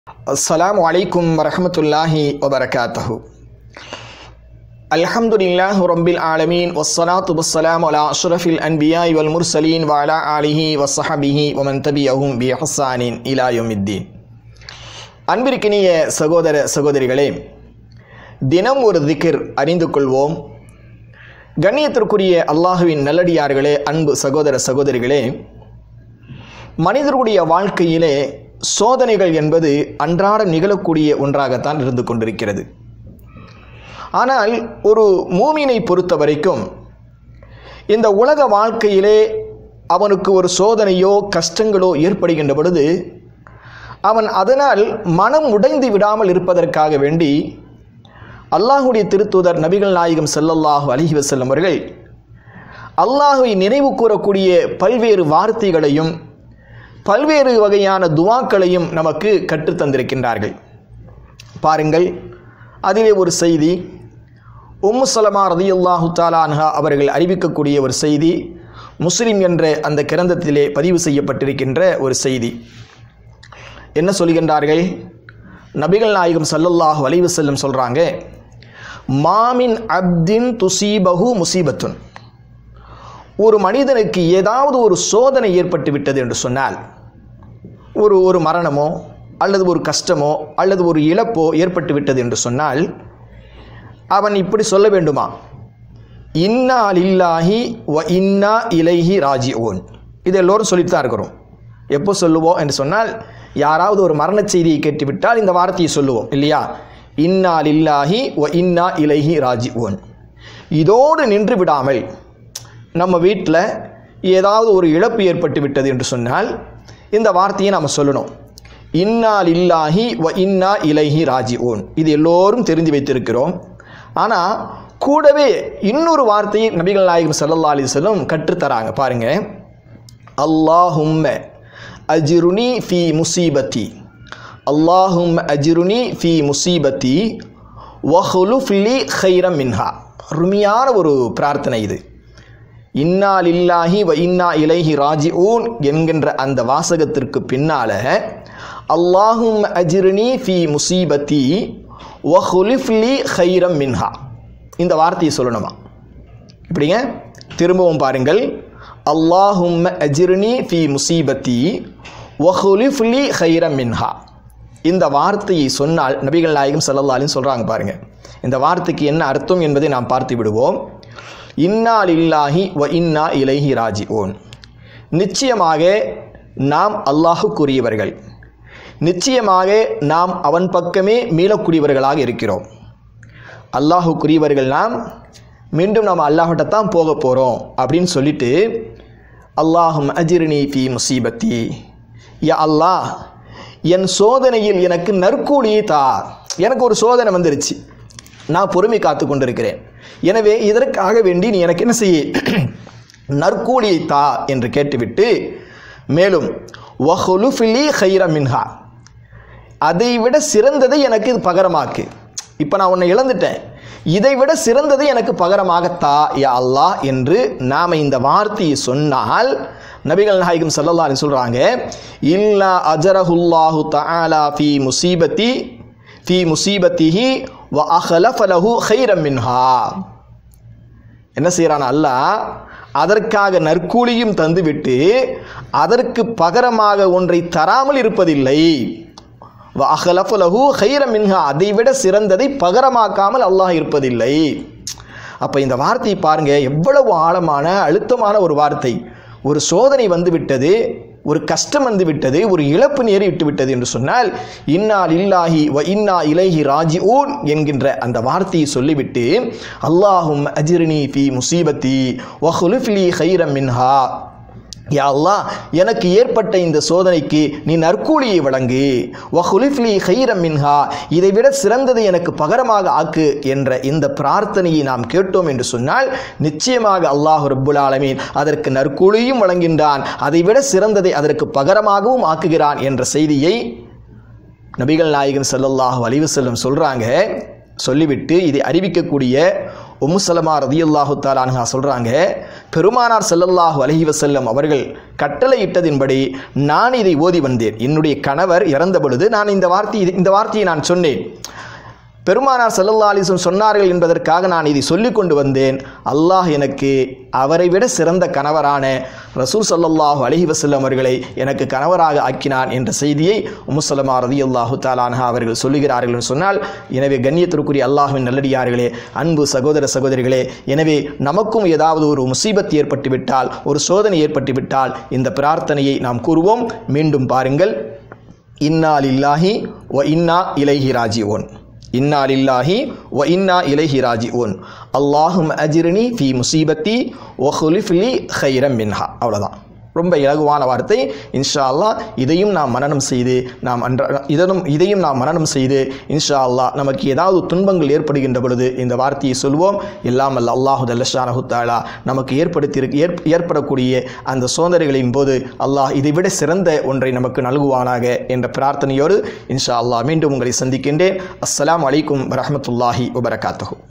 அஸ்ஸலாமு அலைக்கும் வரஹ்மத்துல்லாஹி வபரகாத்துஹு. அல்ஹம்துலில்லாஹி ரப்பில் ஆலமீன் வஸ்ஸலாத்து வஸ்ஸலாமு அலா அஷ்ரஃபில் அன்பியாஇ வல் முர்சலீன் வ அலா ஆலிஹி வஸ்ஸஹபிஹி வ மன் தபிஅஹும் பி இஹ்சானின் இலா யௌமித்தீன். அன்பிற்கினிய சகோதர சகோதரிகளே, தினம் ஒரு திக்ர் அறிந்து கொள்வோம். கண்ணியத்திற்குரிய அல்லாஹுவின் நல்லடியார்களே, அன்பு சகோதர சகோதரிகளே, மனிதர்களுடைய வாழ்க்கையிலே சோதனைகள் என்பது அன்றாட நிகழக்கூடிய ஒன்றாகத்தான் இருந்து கொண்டிருக்கிறது. ஆனால் ஒரு மூமினை பொறுத்த வரைக்கும் இந்த உலக வாழ்க்கையிலே அவனுக்கு ஒரு சோதனையோ கஷ்டங்களோ ஏற்படுகின்ற பொழுது அவன் அதனால் மனம் உடைந்து விடாமல் இருப்பதற்காக வேண்டி அல்லாஹுடைய திருத்தூதர் நபிகள் நாயகம் ஸல்லல்லாஹு அலைஹி வஸல்லம் அவர்கள் அல்லாஹுவை நினைவு கூறக்கூடிய பல்வேறு வார்த்தைகளையும் பல்வேறு வகையான துவாக்களையும் நமக்கு கற்றுத்தந்திருக்கின்றார்கள். பாருங்கள், அதிலே ஒரு செய்தி உம்மு சலமா ரலியல்லாஹு தஆலா அன்ஹா அவர்கள் அறிவிக்கக்கூடிய ஒரு செய்தி, முஸ்லிம் என்ற அந்த கிரந்தத்திலே பதிவு செய்யப்பட்டிருக்கின்ற ஒரு செய்தி. என்ன சொல்கின்றார்கள்? நபிகள் நாயகம் ஸல்லல்லாஹு அலைஹி வஸல்லம் சொல்கிறாங்க, மாமின் அப்தின் துசீபஹு முசீபத்துன். ஒரு மனிதனுக்கு ஏதாவது ஒரு சோதனை ஏற்பட்டு விட்டது என்று சொன்னால், ஒரு மரணமோ அல்லது ஒரு கஷ்டமோ அல்லது ஒரு இழப்போ ஏற்பட்டு விட்டது என்று சொன்னால் அவன் இப்படி சொல்ல வேண்டுமா? இன்னா லில்லாஹி வ இன்னா இலைஹி ராஜிஊன். இது எல்லோரும் சொல்லித்தான் இருக்கிறோம். எப்போ சொல்லுவோம் என்று சொன்னால், யாராவது ஒரு மரண செய்தியை கேட்டுவிட்டால் இந்த வார்த்தையை சொல்லுவோம் இல்லையா? இன்னா லில்லாஹி வ இன்னா இலைஹி ராஜிஊன். இதோடு நின்று விடாமல் நம்ம வீட்டில் ஏதாவது ஒரு இழப்பு ஏற்பட்டு விட்டது என்று சொன்னால் இந்த வார்த்தையை நாம் சொல்லணும், இன்னா லில்லாஹி வ இன்னா இலைஹி ராஜிஊன். இது எல்லோரும் தெரிந்து வைத்திருக்கிறோம். ஆனால் கூடவே இன்னொரு வார்த்தையை நபிகள் நாயகம் ஸல்லல்லாஹு அலைஹி வஸல்லம் கற்றுத்தராங்க. பாருங்க, அல்லாஹும்ம அஜ்ருனி ஃபீ முசீபத்தி, அல்லாஹும்ம அஜ்ருனி ஃபீ முசீபத்தி வஹ்லுஃப் லி கைரம் மின்ஹா. அருமையான ஒரு பிரார்த்தனை இது. இன்னா லில்லாஹி வ இன்னா இலைஹி ராஜிஊன் என்கின்ற அந்த வாசகத்திற்கு பின்னால அல்லாஹும்ம அஜ்ருனி ஃபீ முசீபத்தி வஹ்லுஃப் லி கைரம் மின்ஹா இந்த வார்த்தையை சொல்லணுமா? இப்படிங்க திரும்பவும் பாருங்கள், அல்லாஹும்ம அஜ்ருனி ஃபீ முசீபத்தி வஹ்லுஃப் லி கைரம் மின்ஹா. இந்த வார்த்தையை சொன்னால் நபிகள் நாயகம் ஸல்லல்லாஹு அலைஹி சொல்கிறாங்க. பாருங்க, இந்த வார்த்தைக்கு என்ன அர்த்தம் என்பதை நாம் பார்த்து விடுவோம். இன்னா லில்லாஹி வ இன்னா இலைஹி ராஜிஊன். நிச்சயமாக நாம் அல்லாஹுக்குரியவர்கள், நிச்சயமாக நாம் அவன் பக்கமே மீளக்கூடியவர்களாக இருக்கிறோம். அல்லாஹுக்குரியவர்கள் நாம், மீண்டும் நாம் அல்லாஹ்விடத்தான் போக போகிறோம் அப்படின்னு சொல்லிட்டு, அல்லாஹும் அஜ்ரினி ஃபீ முசீபத்தி, யா அல்லாஹ் என் சோதனையில் எனக்கு நற்கூலியை தா. எனக்கு ஒரு சோதனை வந்துருச்சு, நான் பொறுமை காத்து கொண்டிருக்கிறேன், எனவே இதற்காக வேண்டி நீ எனக்கு என்ன செய்ய, நற்கூலியை தா என்று கேட்டுவிட்டு, மேலும் வஹ்லுஃப் லி கைரம் மின்ஹா, அதை விட சிறந்ததை எனக்கு பகரமாக்கு. இப்போ நான் உன்னை இழந்துட்டேன், இதை விட சிறந்ததை எனக்கு பகரமாகத்தா யா அல்லாஹ் என்று நாம் இந்த வார்த்தையை சொன்னால் நபிகள் நாயகம் ஸல்லல்லாஹு அலைஹி சொல்கிறாங்க, இல்லா அஜரஹுல்லாஹு தஆலா ஃபீ முசீபத்தி ஃபீ முசீபத்திஹி வ அஹ்லஃப லஹு கைரம் மின்ஹா. என்ன செய்கிறான் அல்லாஹ்? அதற்காக நற்கூலியும் தந்துவிட்டு அதற்கு பகரமாக ஒன்றை தராமல் இருப்பதில்லை. வ அஹ்லஃப லஹு கைரம் மின்ஹா, அதை விட சிறந்ததை பகரமாக்காமல் அல்லாஹ் இருப்பதில்லை. அப்போ இந்த வார்த்தையை பாருங்க, எவ்வளவு ஆழமான அழுத்தமான ஒரு வார்த்தை. ஒரு சோதனை வந்துவிட்டது, ஒரு கஷ்டம் வந்து விட்டது, ஒரு இழப்பு நேரிட்டு விட்டது என்று சொன்னால் இன்னா லில்லாஹி வ இன்னா இலைஹி ராஜிஊன் என்கின்ற அந்த வார்த்தையை சொல்லிவிட்டு அல்லாஹும் அஜ்ரினி ஃபீ முசீபத்தி வஹ்லுஃப் லி கைரம் மின்ஹா, யா அல்லாஹ் எனக்கு ஏற்பட்ட இந்த சோதனைக்கு நீ நற்கூலியை வழங்கு, வஹ்லுஃப் லி கைரம் மின்ஹா, இதை விட சிறந்ததை எனக்கு பகரமாக ஆக்கு என்ற இந்த பிரார்த்தனையை நாம் கேட்டோம் என்று சொன்னால் நிச்சயமாக அல்லாஹ் ரப்புல் ஆலமீன் அதற்கு நற்கூலியும் வழங்கின்றான், அதை விட சிறந்ததை அதற்கு பகரமாகவும் ஆக்குகிறான் என்ற செய்தியை நபிகள் நாயகம் ஸல்லல்லாஹு அலைஹி வஸல்லம் சொல்கிறாங்க. சொல்லிவிட்டு இதை அறிவிக்கக்கூடிய உம்மு சலமா ரலியல்லாஹு தஆலா அன்ஹா சொல்கிறாங்க, பெருமானார் ஸல்லல்லாஹு அலைஹி வஸல்லம் அவர்கள் கட்டளையிட்டதின்படி நான் இதை ஓதி வந்தேன். என்னுடைய கணவர் இறந்த பொழுது நான் இந்த வார்த்தையை நான் சொன்னேன். பெருமானார் ஸல்லல்லாஹு அலைஹி வஸல்லம் சொன்னார்கள் என்பதற்காக நான் இதை சொல்லிக் கொண்டு வந்தேன். அல்லாஹ் எனக்கு அவரை விட சிறந்த கணவரான ரசூல் ஸல்லல்லாஹு அலைஹி வஸல்லம் அவர்களை எனக்கு கணவராக ஆக்கினான் என்ற செய்தியை உம்மு ஸலமா ரலியல்லாஹு தஆலா அன்ஹா அவர்கள் சொல்லுகிறார்கள் என்று சொன்னால், எனவே கண்ணியத்திற்குரிய அல்லாஹ்வின் நல்லடியார்களே, அன்பு சகோதர சகோதரிகளே, எனவே நமக்கும் ஏதாவது ஒரு முசீபத் ஏற்பட்டுவிட்டால், ஒரு சோதனை ஏற்பட்டுவிட்டால் இந்த பிரார்த்தனையை நாம் கூறுவோம். மீண்டும் பாருங்கள், இன்னா லில்லாஹி வ இன்னா இலைஹி ராஜிஊன். இன்னா லில்லாஹி வ இன்னா இலைஹி ராஜிஊன். அல்லாஹும்ம அஜிர்னி ஃபீ முசீபத்தி வ குலிஃப் லி கைரம் மின்ஹா. அவ்வளோதான். ரொம்ப இலகுவான வார்த்தை. இன்ஷா அல்லாஹ் இதையும் நாம் மனனம் செய்து இதையும் நாம் மனனம் செய்து இன்ஷா அல்லாஹ் நமக்கு ஏதாவது துன்பங்கள் ஏற்படுகின்ற பொழுது இந்த வார்த்தையை சொல்வோம். எல்லாம் அல்ல அல்லாஹு ஜல்லஷானஹு தஆலா நமக்கு ஏற்படக்கூடிய அந்த சோதனைகளின் போது அல்லாஹ் இதைவிட சிறந்த ஒன்றை நமக்கு நல்குவானாக என்ற பிரார்த்தனையோடு இன்ஷா அல்லாஹ் மீண்டும் உங்களை சந்திக்கின்றேன். அஸ்ஸலாமு அலைக்கும் வரஹ்மத்துல்லாஹி வபரகாத்துஹு.